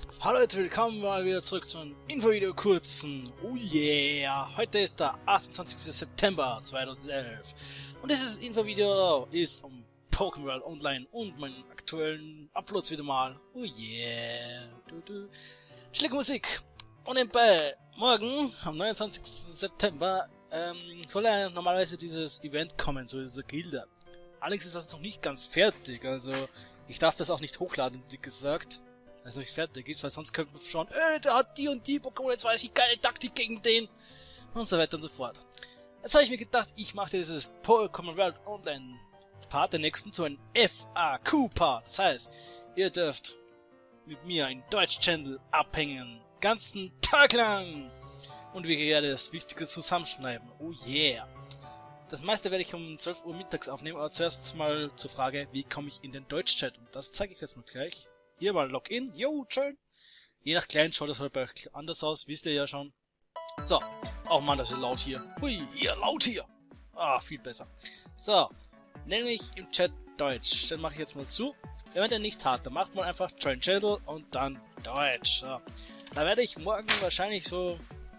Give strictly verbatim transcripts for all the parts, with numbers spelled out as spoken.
Hallo Leute, willkommen mal wieder zurück zu einem Infovideo kurzen. Oh yeah! Heute ist der achtundzwanzigste September zweitausendelf und dieses Infovideo ist um Pokémon World Online und meinen aktuellen Uploads wieder mal. Oh yeah! Du, du. Schläge Musik! Und nebenbei, morgen, am neunundzwanzigsten September, ähm, soll ja normalerweise dieses Event kommen, so diese Gilde. Allerdings ist das noch nicht ganz fertig, also ich darf das auch nicht hochladen, wie gesagt. Also nicht fertig ist, weil sonst könnte man schauen, äh, der hat die und die Pokémon, jetzt weiß ich geile Taktik gegen den und so weiter und so fort. Jetzt habe ich mir gedacht, ich mache dieses Pokémon World Online Part, den nächsten, zu einem F A Q-Part. Das heißt, ihr dürft mit mir einen Deutsch-Channel abhängen, ganzen Tag lang. Und wir werden das Wichtige zusammenschneiden. Oh yeah. Das meiste werde ich um zwölf Uhr mittags aufnehmen, aber zuerst mal zur Frage, wie komme ich in den Deutsch-Chat? Und das zeige ich jetzt mal gleich. Hier mal Login. Jo, schön. Je nach Client schaut das halt bei euch anders aus, wisst ihr ja schon. So. Oh Mann, das ist laut hier. Hui, hier, laut hier. Ah, viel besser. So. Nämlich im Chat Deutsch. Dann mache ich jetzt mal zu. Wenn man den nicht hat, dann macht man einfach Join Channel und dann Deutsch. So. Da werde ich morgen wahrscheinlich so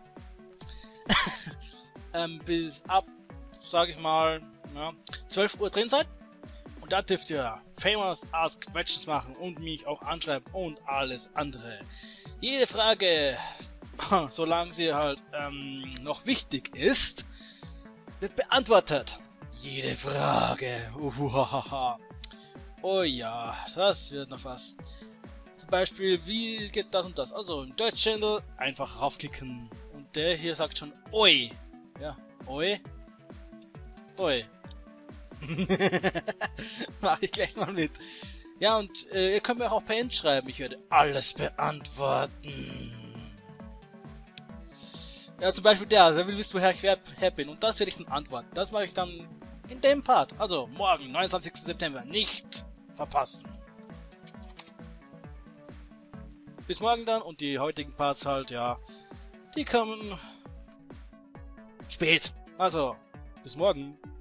ähm, bis ab, sage ich mal, ja, zwölf Uhr drin sein. Und da dürft ihr Famous Ask Questions machen und mich auch anschreiben und alles andere. Jede Frage, solange sie halt ähm, noch wichtig ist, wird beantwortet. Jede Frage. Uhuhaha. Oh ja, das wird noch was. Zum Beispiel, wie geht das und das? Also im Deutsch-Channel einfach raufklicken. Und der hier sagt schon Oi. Ja, Oi. Oi. Mach ich gleich mal mit. Ja, und äh, ihr könnt mir auch per End schreiben. Ich werde alles beantworten. Ja, zum Beispiel der, der will wissen, woher ich her, her bin. Und das werde ich dann antworten. Das mache ich dann in dem Part. Also morgen, neunundzwanzigsten September. Nicht verpassen. Bis morgen dann. Und die heutigen Parts halt, ja, die kommen spät. Also, bis morgen.